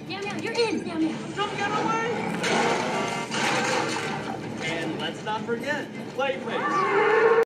Meow meow, you're in. Meow meow. I'm jumping out of the way. And let's not forget, play place.